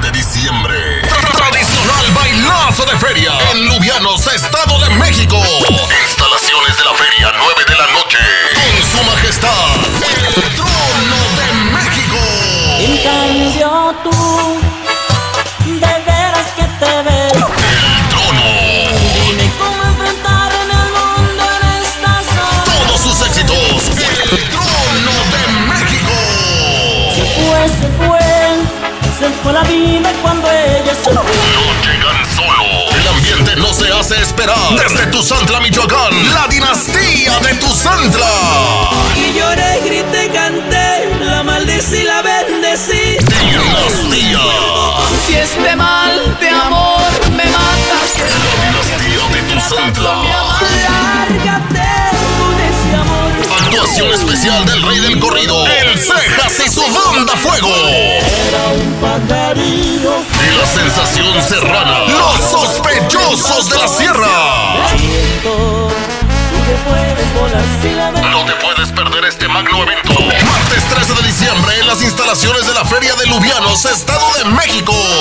de diciembre. Tradicional bailazo de feria en Lubianos, Estado de México. Instalaciones de la feria, 9 de la noche. Con su majestad, el Trono de México. En cambio tú, de veras que te ves. El Trono. Dime cómo enfrentarme al mundo en esta zona. Todos sus éxitos. El Trono de México. Se fue la vida cuando ella se fue. No llegan solo. El ambiente no se hace esperar. Desde Tuzantla, Michoacán, la dinastía de Tuzantla. Y lloré, grité, canté, la maldecí, la bendecí. Dinastía. Si este mal de amor me matas, La dinastía de Tuzantla. lárgate con ese amor. Actuación especial del rey del corrido, el Cejas y su banda Fuego. Era un pajarillo. Y la sensación serrana, los sospechosos de la sierra. Siento, tú te puedes volar sin la No te puedes perder este magno evento. Martes 13 de diciembre en las instalaciones de la Feria de Lubianos, Estado de México.